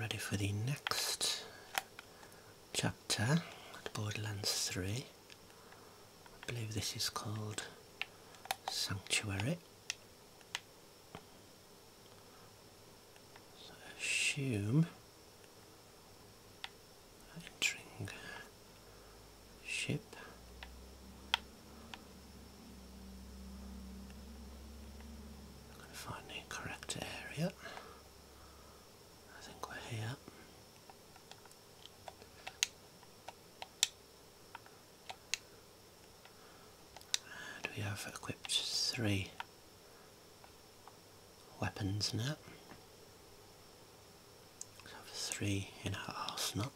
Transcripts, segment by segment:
ready for the next chapter at Borderlands 3. I believe this is called Sanctuary. So I assume entering ship. I'm going to find the correct area. I think we're here. And we have equipped 3 weapons now. We have 3 in our arsenal.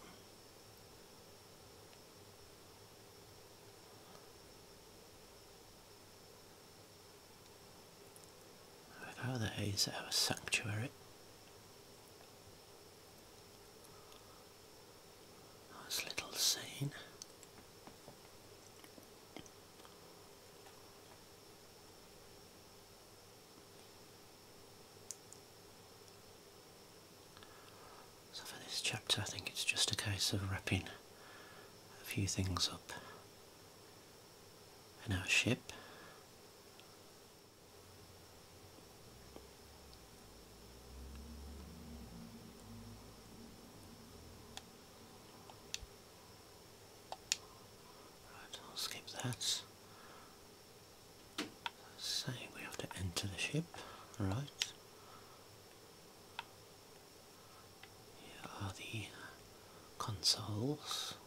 There we go, there is our sanctuary. Nice little scene. So for this chapter I think it's just a case of wrapping a few things up in our ship. Right, I'll skip that. Saying we have to enter the ship, right. Here are the consoles.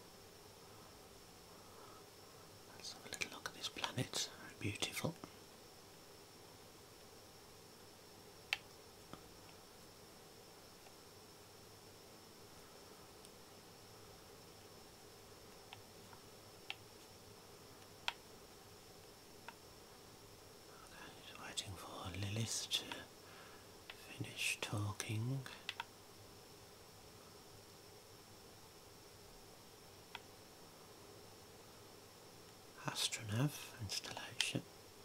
Let's have a little look at this planet, very beautiful. Okay, just waiting for Lilith to finish talking. Astronav installation.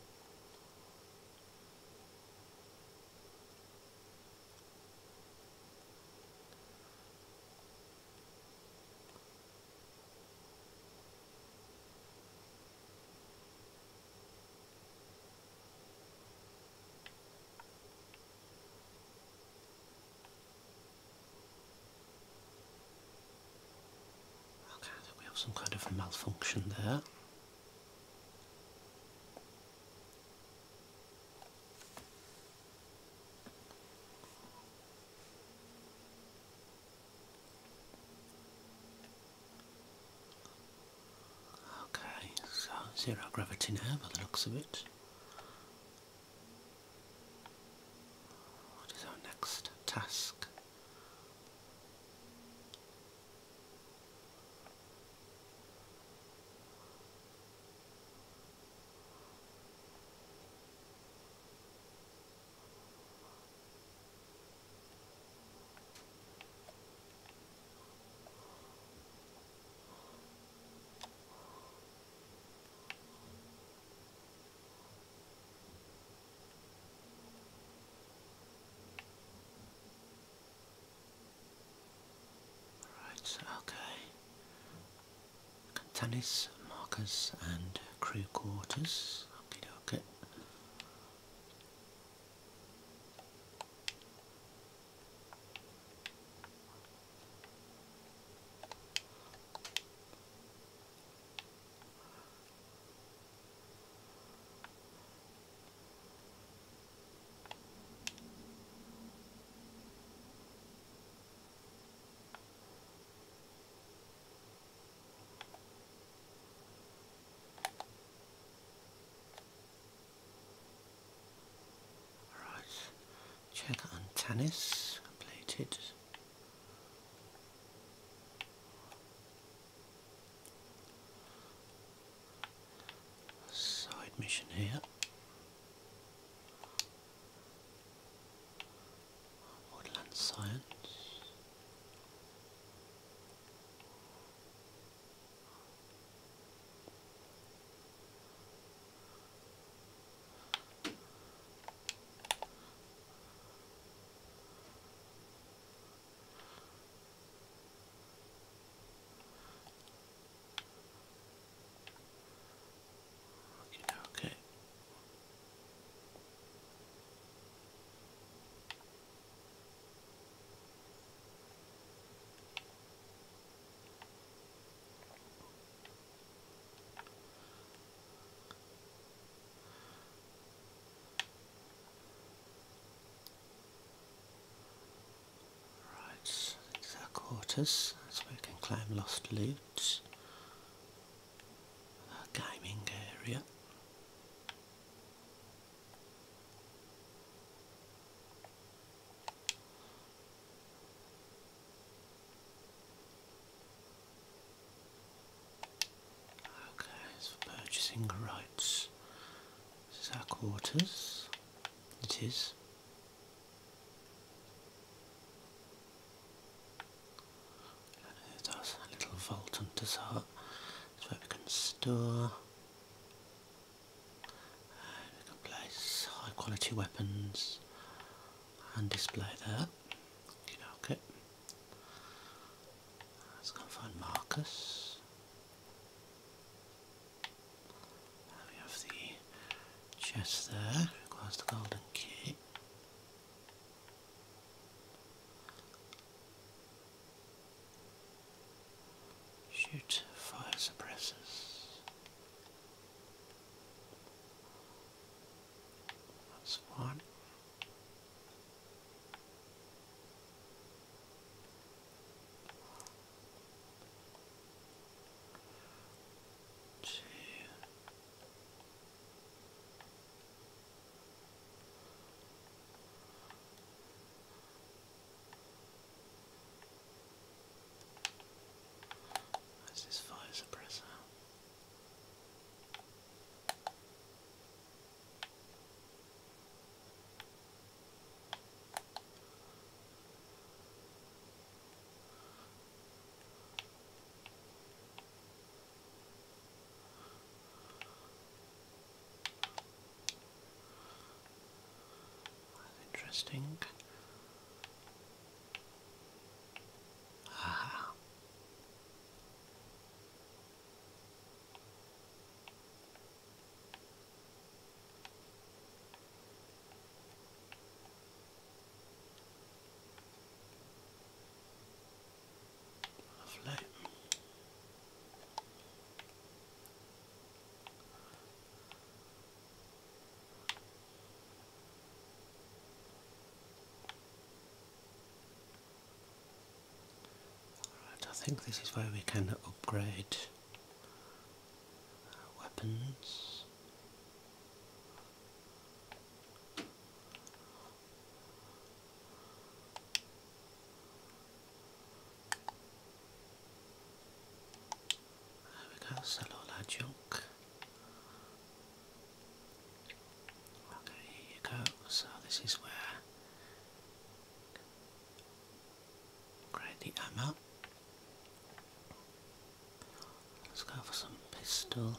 Okay, I think we have some kind of malfunction there. Okay, so 0 gravity now by the looks of it. What is our next task? Okay. Tanis, markers and crew quarters. Okie dokie. Check on Tanis, completed. Side mission here. Woodland Science. quarters, so we can claim lost loot. Gaming area. Okay, so purchasing rights. This is our quarters. It is. There's a little vault on the side. That's where we can store. And we can place high quality weapons and display there. Okay. Let's go and find Marcus. We have the chest there, requires the golden key. Shoot fire suppressors. That's one. Two. That's this fire suppressor. Interesting. Ah. Lovely. I think this is where we can upgrade weapons. There we go, sell all our junk. Okay, here you go. So this is where upgrade the ammo. Let's go for some pistol.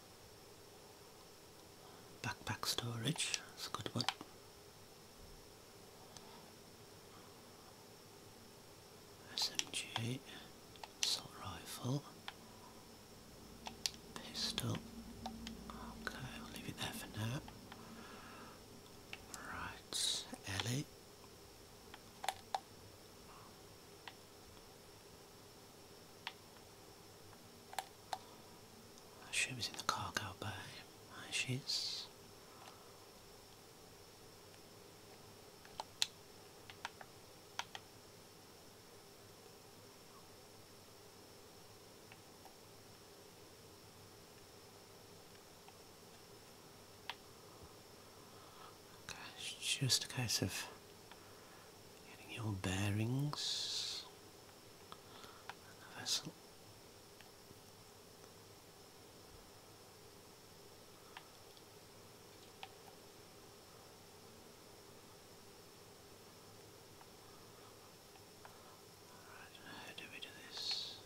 Backpack storage, that's a good one. SMG, assault rifle, pistol. Okay, I'll leave it there for now. Right, Ellie. I assume it's in the cargo bay. There she is. Okay, it's just a case of getting your bearings on the vessel. How do we do this?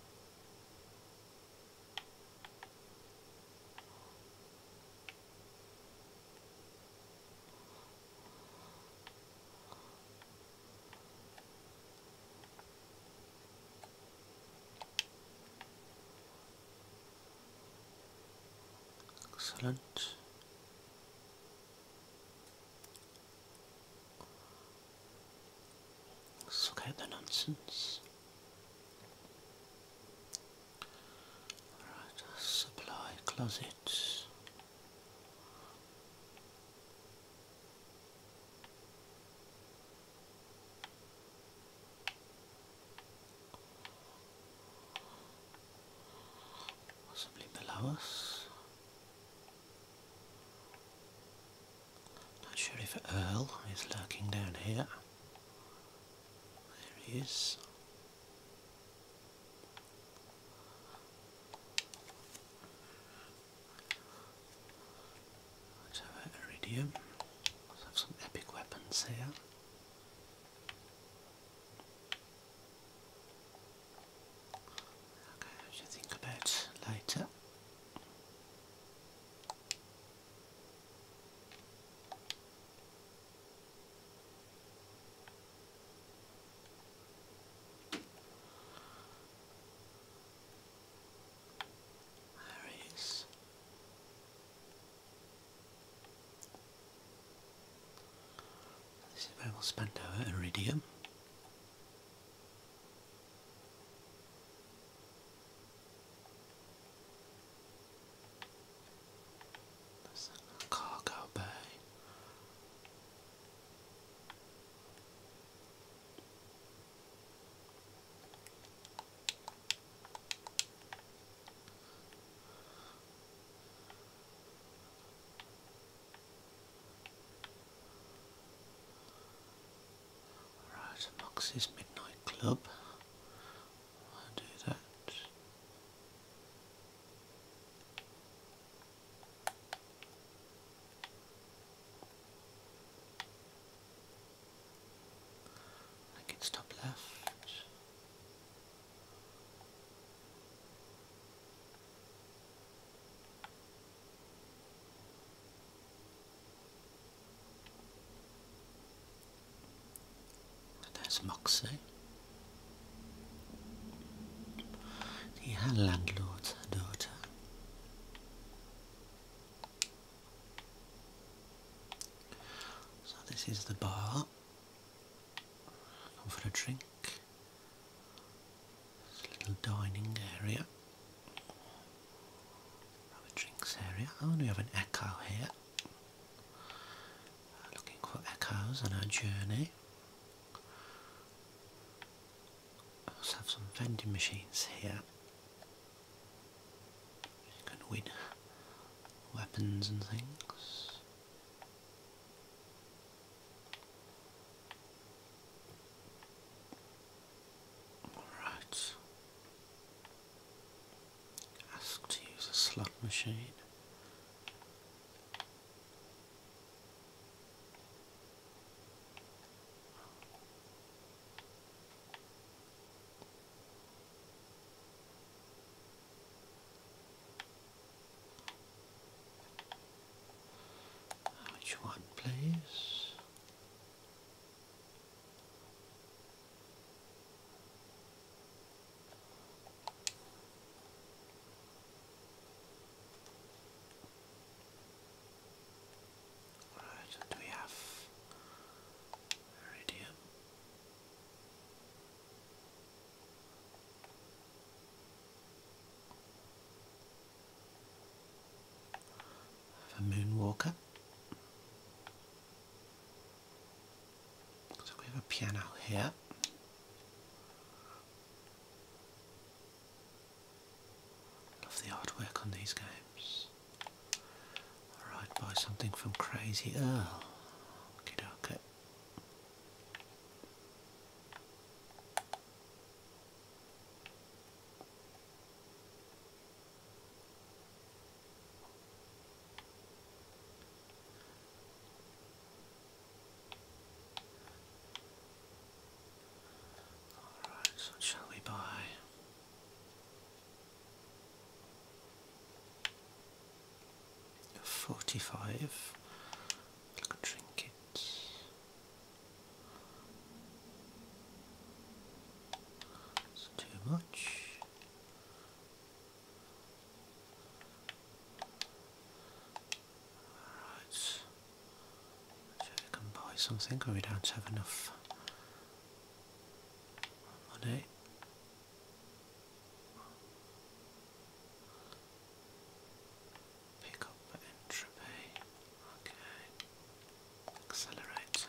Excellent. Suck out the nonsense. Right, supply closet. follow us. Not sure if Earl is lurking down here. There he is. Let's have Iridium. Let's have some epic weapons here. Okay, what do you think about later? There he is. This is where we'll spend our Iridium. There's a cargo bay. Right, Moxie's Midnight Club. I'll do that. I think it's top left. There's Moxie. The landlord's daughter. So this is the bar. Come for a drink. It's a little dining area. Have a drinks area. Oh, and we have an echo here. Looking for echoes on our journey. Also have some vending machines here. You can win weapons and things. Right. Ask to use a slot machine. Which one, please? Right, do we have Iridium? Have a Moonwalker. So we have a piano here. Love the artwork on these games. Alright, buy something from Crazy Earl. Okay, okay. Alright, so what shall we buy? 45. Look at trinkets. It's too much. Alright. So we can buy something, or we don't have enough money. Pick up entropy. Okay. Accelerator.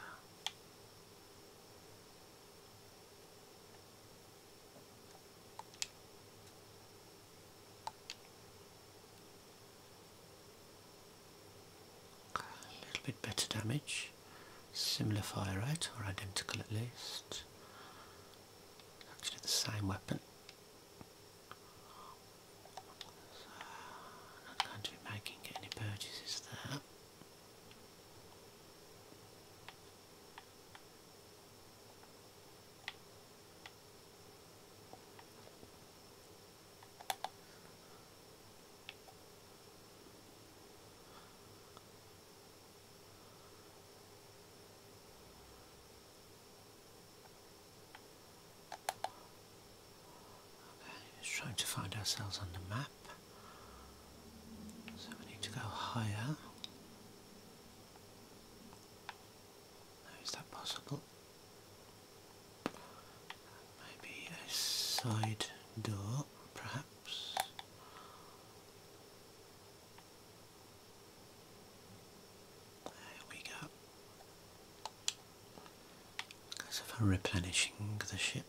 better damage, similar fire rate, or identical at least. Actually the same weapon. So I'm not going to be making any purchases there. Just trying to find ourselves on the map. So we need to go higher. Is that possible? Maybe a side door, perhaps. There we go. So for replenishing the ship.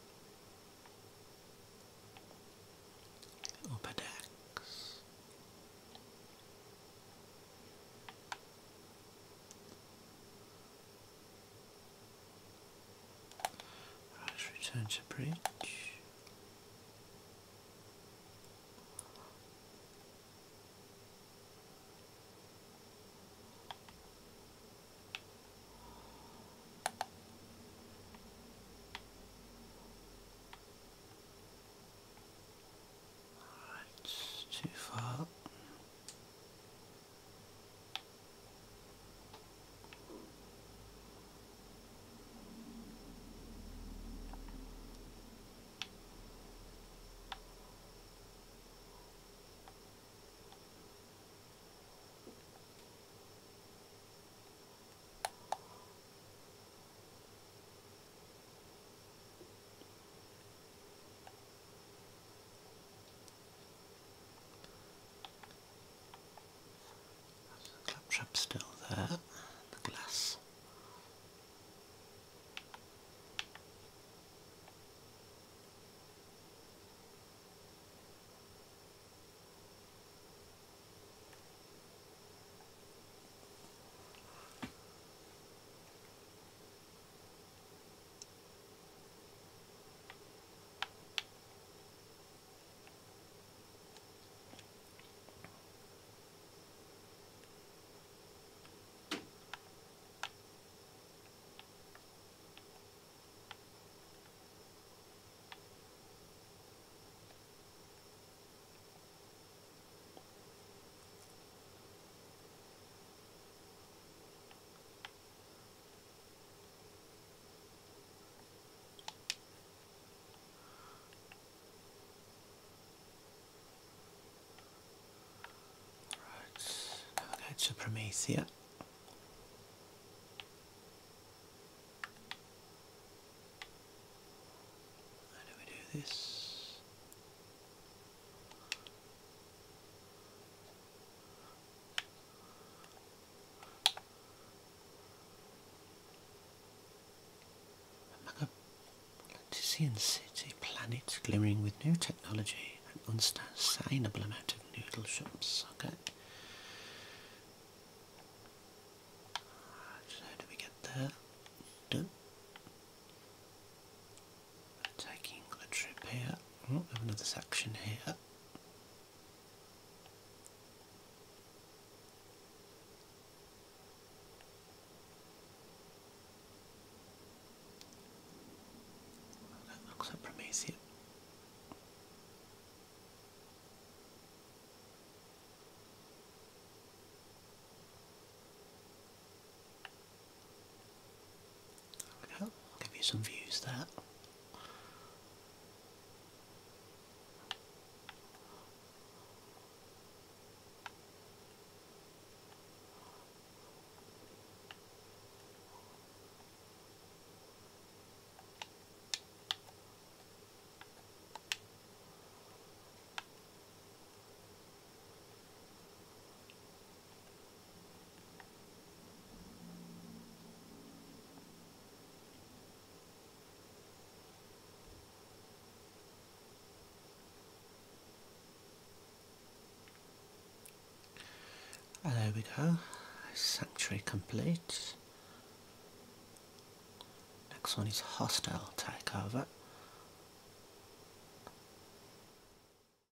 Upper decks. Right, return to bridge. Right, too far. The claptrap's still there, the glass. Navigate to Promethea. How do we do this? Atlantean city planet glimmering with new technology and unsustainable amount of noodle shops. Okay. Right, so how do we get there? Done. Taking a trip here. Oh, we have another section here. That looks like Promethea. There we go. I'll give you some views there. There we go. Sanctuary complete. Next one is Hostile Takeover.